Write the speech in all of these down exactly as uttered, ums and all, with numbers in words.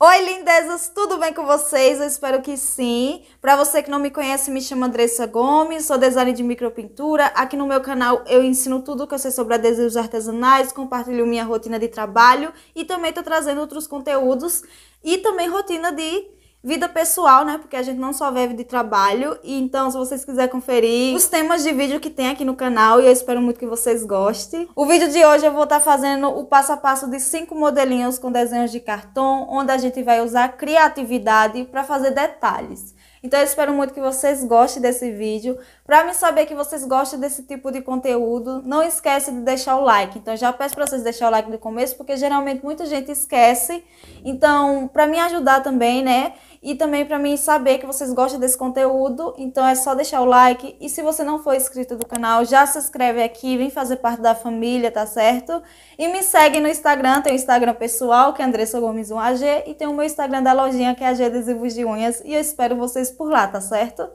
Oi, lindezas, tudo bem com vocês? Eu espero que sim. Para você que não me conhece, me chamo Andressa Gomes, sou designer de micropintura. Aqui no meu canal eu ensino tudo o que eu sei sobre adesivos artesanais, compartilho minha rotina de trabalho e também estou trazendo outros conteúdos e também rotina de vida pessoal, né? Porque a gente não só vive de trabalho. E então, se vocês quiserem conferir os temas de vídeo que tem aqui no canal, e eu espero muito que vocês gostem. O vídeo de hoje eu vou estar fazendo o passo a passo de cinco modelinhos com desenhos de cartão, onde a gente vai usar criatividade para fazer detalhes. Então eu espero muito que vocês gostem desse vídeo. Para me saber que vocês gostam desse tipo de conteúdo, não esquece de deixar o like. Então já peço para vocês deixar o like no começo, porque geralmente muita gente esquece. Então, para me ajudar também, né? E também para mim saber que vocês gostam desse conteúdo, então é só deixar o like. E se você não for inscrito do canal, já se inscreve aqui, vem fazer parte da família, tá certo? E me segue no Instagram, tem o Instagram pessoal, que é Andressa Gomes um A G, e tem o meu Instagram da lojinha, que é A G Adesivos de Unhas, e eu espero vocês por lá, tá certo?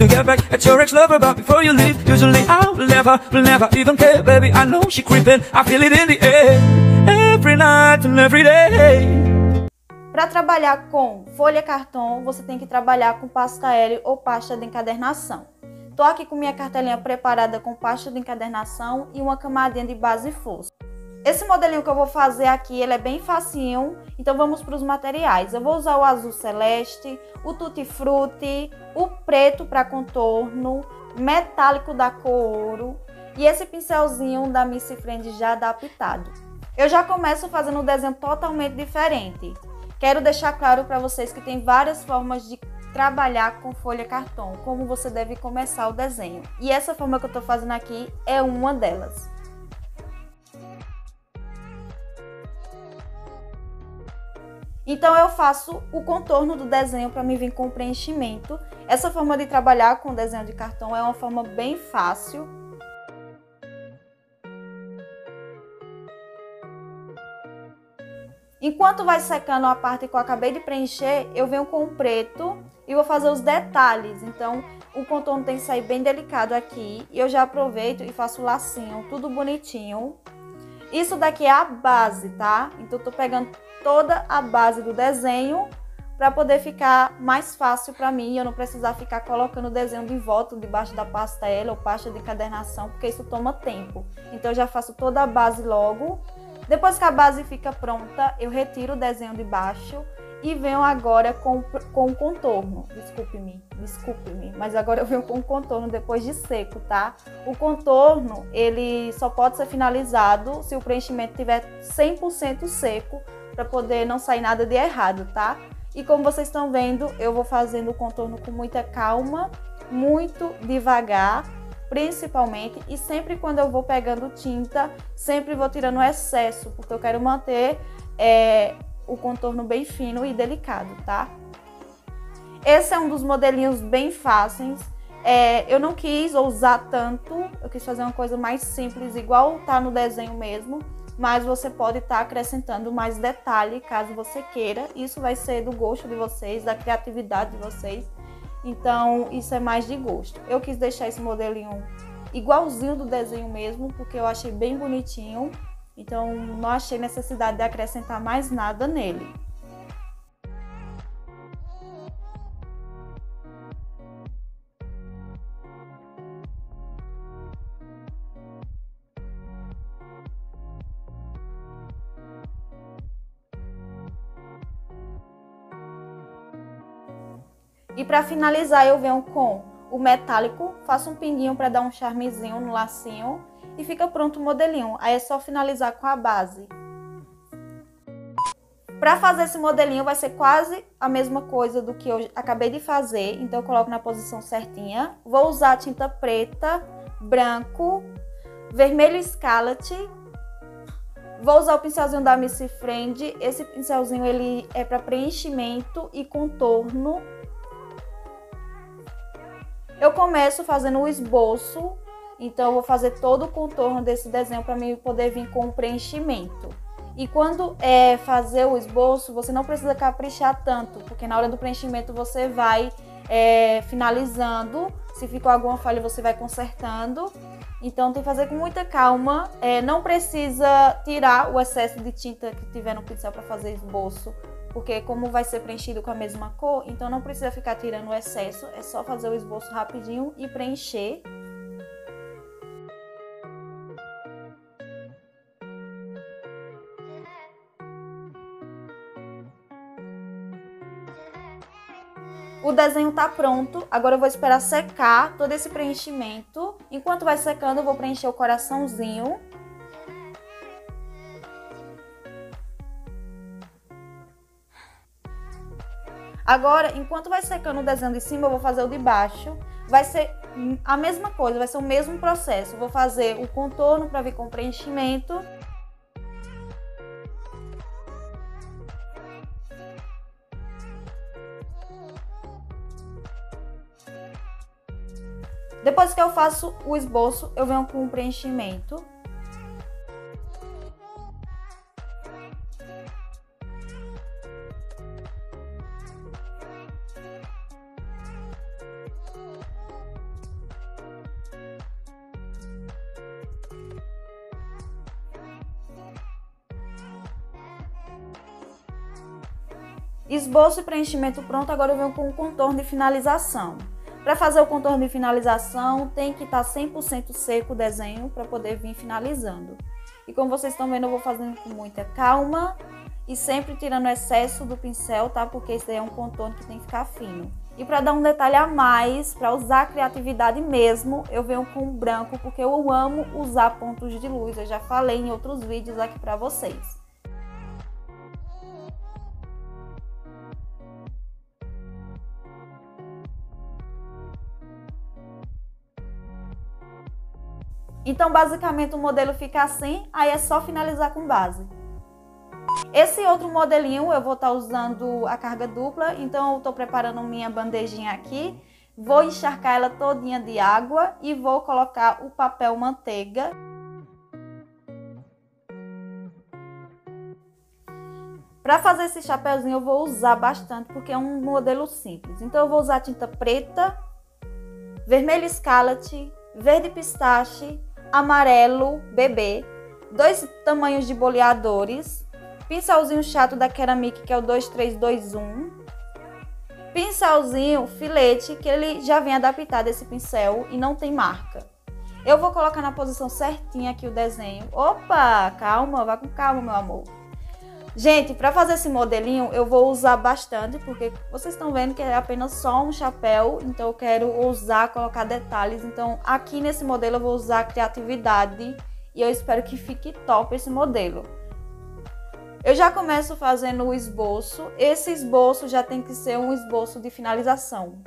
Para trabalhar com folha cartão, você tem que trabalhar com pasta L ou pasta de encadernação. Tô aqui com minha cartelinha preparada com pasta de encadernação e uma camadinha de base fosca. Esse modelinho que eu vou fazer aqui, ele é bem facinho, então vamos para os materiais. Eu vou usar o azul celeste, o tutti frutti, o preto para contorno, metálico da cor ouro e esse pincelzinho da Missy Friend já adaptado. Eu já começo fazendo um desenho totalmente diferente. Quero deixar claro para vocês que tem várias formas de trabalhar com folha cartão, como você deve começar o desenho. E essa forma que eu estou fazendo aqui é uma delas. Então eu faço o contorno do desenho para me vir com o preenchimento. Essa forma de trabalhar com desenho de cartão é uma forma bem fácil. Enquanto vai secando a parte que eu acabei de preencher, eu venho com o preto e vou fazer os detalhes. Então, o contorno tem que sair bem delicado aqui. E eu já aproveito e faço o lacinho, tudo bonitinho. Isso daqui é a base, tá? Então, eu tô pegando toda a base do desenho para poder ficar mais fácil para mim. Eu não precisar ficar colocando o desenho de volta debaixo da pasta L ou pasta de encadernação, porque isso toma tempo. Então, eu já faço toda a base logo. Depois que a base fica pronta, eu retiro o desenho de baixo e venho agora com, com o contorno. Desculpe-me, desculpe-me, mas agora eu venho com o contorno depois de seco, tá? O contorno, ele só pode ser finalizado se o preenchimento estiver cem por cento seco, para poder não sair nada de errado, tá? E como vocês estão vendo, eu vou fazendo o contorno com muita calma, muito devagar, principalmente, e sempre quando eu vou pegando tinta, sempre vou tirando o excesso, porque eu quero manter é, o contorno bem fino e delicado, tá? Esse é um dos modelinhos bem fáceis. É, eu não quis ousar tanto, eu quis fazer uma coisa mais simples, igual tá no desenho mesmo, mas você pode estar tá acrescentando mais detalhe, caso você queira. Isso vai ser do gosto de vocês, da criatividade de vocês. Então, isso é mais de gosto. Eu quis deixar esse modelinho igualzinho do desenho mesmo, porque eu achei bem bonitinho. Então, não achei necessidade de acrescentar mais nada nele. E para finalizar, eu venho com o metálico, faço um pinguinho para dar um charmezinho no lacinho e fica pronto o modelinho. Aí é só finalizar com a base. Para fazer esse modelinho vai ser quase a mesma coisa do que eu acabei de fazer, então eu coloco na posição certinha. Vou usar tinta preta, branco, vermelho Scarlet. Vou usar o pincelzinho da Missy Friend. Esse pincelzinho ele é para preenchimento e contorno. Eu começo fazendo o esboço, então eu vou fazer todo o contorno desse desenho para mim poder vir com o preenchimento. E quando é fazer o esboço, você não precisa caprichar tanto, porque na hora do preenchimento você vai é, finalizando. Se ficou alguma falha, você vai consertando. Então tem que fazer com muita calma, é, não precisa tirar o excesso de tinta que tiver no pincel para fazer esboço, porque como vai ser preenchido com a mesma cor, então não precisa ficar tirando o excesso, é só fazer o esboço rapidinho e preencher. O desenho tá pronto, agora eu vou esperar secar todo esse preenchimento. Enquanto vai secando, eu vou preencher o coraçãozinho. Agora, enquanto vai secando o desenho de cima, eu vou fazer o de baixo. Vai ser a mesma coisa, vai ser o mesmo processo. Eu vou fazer o contorno para vir com preenchimento. Depois que eu faço o esboço, eu venho com o preenchimento. Esboço e preenchimento pronto, agora eu venho com o contorno de finalização. Para fazer o contorno de finalização, tem que estar cem por cento seco o desenho para poder vir finalizando. E como vocês estão vendo, eu vou fazendo com muita calma e sempre tirando o excesso do pincel, tá? Porque esse daí é um contorno que tem que ficar fino. E para dar um detalhe a mais, para usar a criatividade mesmo, eu venho com o branco, porque eu amo usar pontos de luz. Eu já falei em outros vídeos aqui para vocês. Então, basicamente, o modelo fica assim, aí é só finalizar com base. Esse outro modelinho, eu vou estar usando a carga dupla, então eu estou preparando minha bandejinha aqui. Vou encharcar ela todinha de água e vou colocar o papel manteiga. Para fazer esse chapéuzinho, eu vou usar bastante, porque é um modelo simples. Então, eu vou usar tinta preta, vermelho Scarlet, verde pistache, amarelo bebê, dois tamanhos de boleadores, pincelzinho chato da Ceramic, que é o dois três dois um, pincelzinho filete, que ele já vem adaptado esse pincel e não tem marca. Eu vou colocar na posição certinha aqui o desenho. Opa, calma, vá com calma, meu amor. Gente, para fazer esse modelinho eu vou usar bastante, porque vocês estão vendo que é apenas só um chapéu, então eu quero usar, colocar detalhes. Então aqui nesse modelo eu vou usar criatividade e eu espero que fique top esse modelo. Eu já começo fazendo o esboço, esse esboço já tem que ser um esboço de finalização.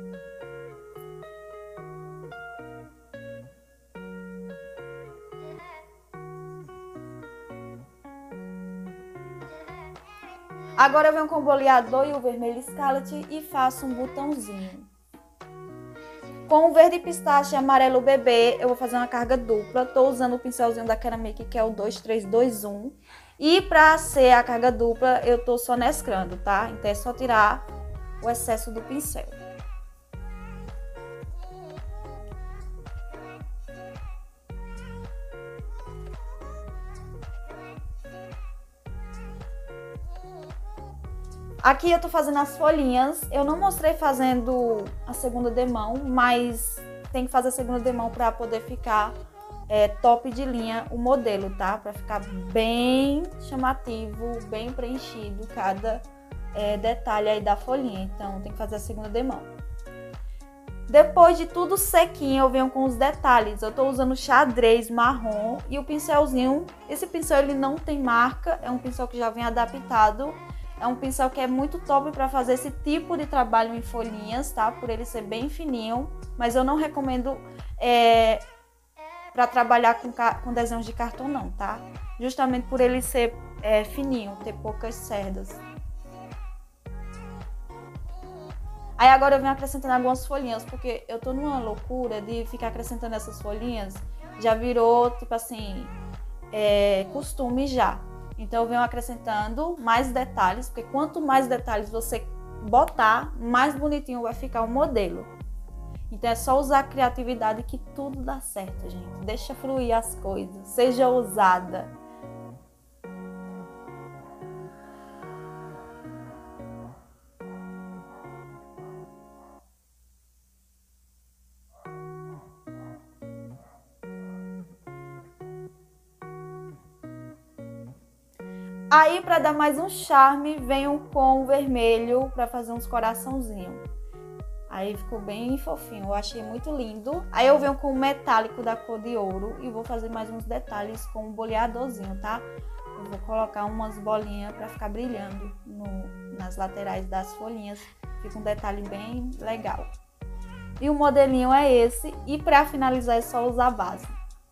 Agora eu venho com o boleador e o vermelho Scarlet e faço um botãozinho. Com o verde pistache e amarelo bebê, eu vou fazer uma carga dupla. Tô usando o pincelzinho da Ceramic, que é o dois três dois um. E pra ser a carga dupla, eu tô só mesclando, tá? Então é só tirar o excesso do pincel. Aqui eu tô fazendo as folhinhas, eu não mostrei fazendo a segunda demão, mas tem que fazer a segunda demão para poder ficar é, top de linha o modelo, tá? Para ficar bem chamativo, bem preenchido cada é, detalhe aí da folhinha, então tem que fazer a segunda demão. Depois de tudo sequinho, eu venho com os detalhes. Eu tô usando xadrez marrom e o pincelzinho, esse pincel ele não tem marca, é um pincel que já vem adaptado. É um pincel que é muito top para fazer esse tipo de trabalho em folhinhas, tá? Por ele ser bem fininho, mas eu não recomendo é, para trabalhar com, com desenhos de cartão não, tá? Justamente por ele ser é, fininho, ter poucas cerdas. Aí agora eu venho acrescentando algumas folhinhas, porque eu tô numa loucura de ficar acrescentando essas folhinhas. Já virou, tipo assim, é, costume já. Então eu venho acrescentando mais detalhes, porque quanto mais detalhes você botar, mais bonitinho vai ficar o modelo. Então é só usar a criatividade que tudo dá certo, gente. Deixa fluir as coisas, seja ousada. Aí, para dar mais um charme, venho com o vermelho para fazer uns coraçãozinhos. Aí ficou bem fofinho, eu achei muito lindo. Aí eu venho com o metálico da cor de ouro e vou fazer mais uns detalhes com o boleadorzinho, tá? Eu vou colocar umas bolinhas para ficar brilhando no, nas laterais das folhinhas. Fica um detalhe bem legal. E o modelinho é esse. E para finalizar é só usar a base.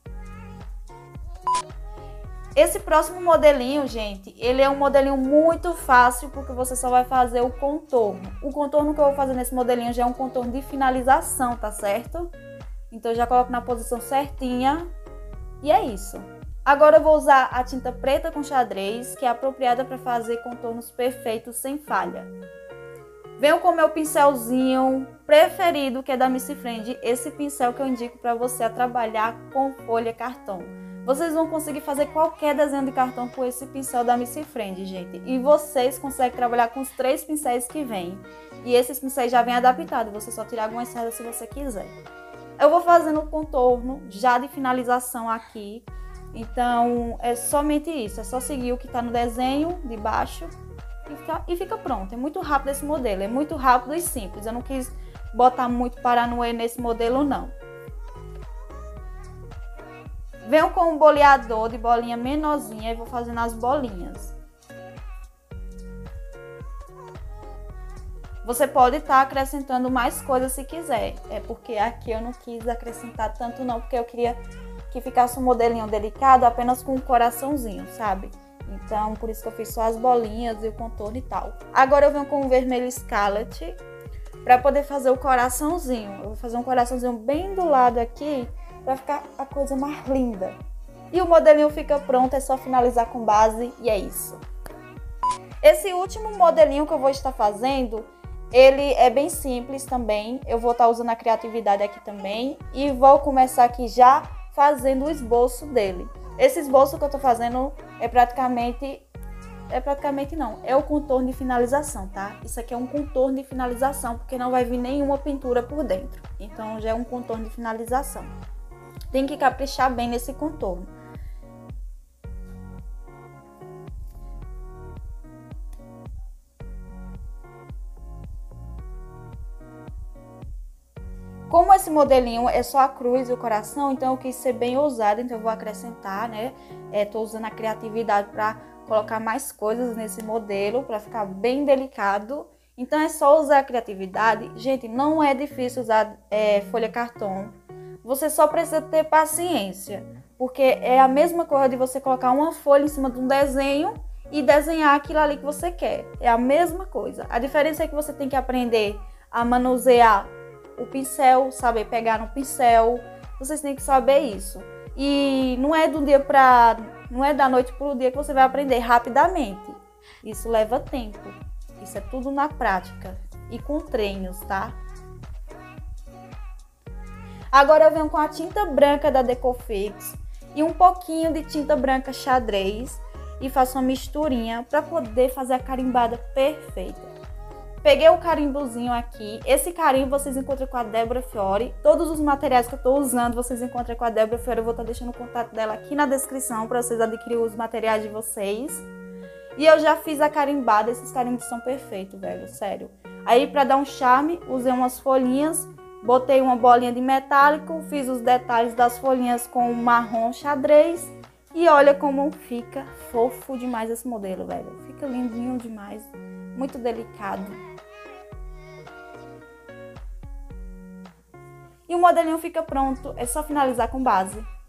Esse próximo modelinho, gente, ele é um modelinho muito fácil, porque você só vai fazer o contorno. O contorno que eu vou fazer nesse modelinho já é um contorno de finalização, tá certo? Então eu já coloco na posição certinha e é isso. Agora eu vou usar a tinta preta com xadrez, que é apropriada para fazer contornos perfeitos sem falha. Venho com o meu pincelzinho preferido, que é da Missy Friend, esse pincel que eu indico para você a trabalhar com folha cartão. Vocês vão conseguir fazer qualquer desenho de cartão com esse pincel da Missy Friend, gente. E vocês conseguem trabalhar com os três pincéis que vêm. E esses pincéis já vêm adaptados, você só tirar algumas cerdas se você quiser. Eu vou fazendo o contorno já de finalização aqui. Então, é somente isso. É só seguir o que está no desenho de baixo e fica, e fica pronto. É muito rápido esse modelo. É muito rápido e simples. Eu não quis botar muito paranoia nesse modelo, não. Venho com um boleador de bolinha menorzinha e vou fazendo as bolinhas. Você pode estar acrescentando mais coisas se quiser. É porque aqui eu não quis acrescentar tanto não, porque eu queria que ficasse um modelinho delicado apenas com um coraçãozinho, sabe? Então, por isso que eu fiz só as bolinhas e o contorno e tal. Agora eu venho com o vermelho Scarlet para poder fazer o coraçãozinho. Eu vou fazer um coraçãozinho bem do lado aqui, para ficar a coisa mais linda. E o modelinho fica pronto, é só finalizar com base e é isso. Esse último modelinho que eu vou estar fazendo, ele é bem simples também. Eu vou estar usando a criatividade aqui também e vou começar aqui já fazendo o esboço dele. Esse esboço que eu tô fazendo é praticamente... É praticamente não, é o contorno de finalização, tá? Isso aqui é um contorno de finalização, porque não vai vir nenhuma pintura por dentro. Então já é um contorno de finalização. Tem que caprichar bem nesse contorno. Como esse modelinho é só a cruz e o coração, então eu quis ser bem ousada, então eu vou acrescentar, né? É, tô usando a criatividade para colocar mais coisas nesse modelo, para ficar bem delicado. Então é só usar a criatividade. Gente, não é difícil usar é, folha cartão. Você só precisa ter paciência, porque é a mesma coisa de você colocar uma folha em cima de um desenho e desenhar aquilo ali que você quer. É a mesma coisa. A diferença é que você tem que aprender a manusear o pincel, saber pegar no pincel. Vocês têm que saber isso. E não é do dia para, não é da noite para o dia que você vai aprender rapidamente. Isso leva tempo. Isso é tudo na prática e com treinos, tá? Agora eu venho com a tinta branca da Decofix e um pouquinho de tinta branca xadrez e faço uma misturinha para poder fazer a carimbada perfeita. Peguei o carimbozinho aqui. Esse carimbo vocês encontram com a Débora Fiore. Todos os materiais que eu estou usando vocês encontram com a Débora Fiore. Eu vou estar deixando o contato dela aqui na descrição para vocês adquirirem os materiais de vocês. E eu já fiz a carimbada. Esses carimbos são perfeitos, velho, sério. Aí, para dar um charme, usei umas folhinhas. Botei uma bolinha de metálico, fiz os detalhes das folhinhas com marrom xadrez. E olha como fica fofo demais esse modelo, velho. Fica lindinho demais, muito delicado. E o modelinho fica pronto, é só finalizar com base.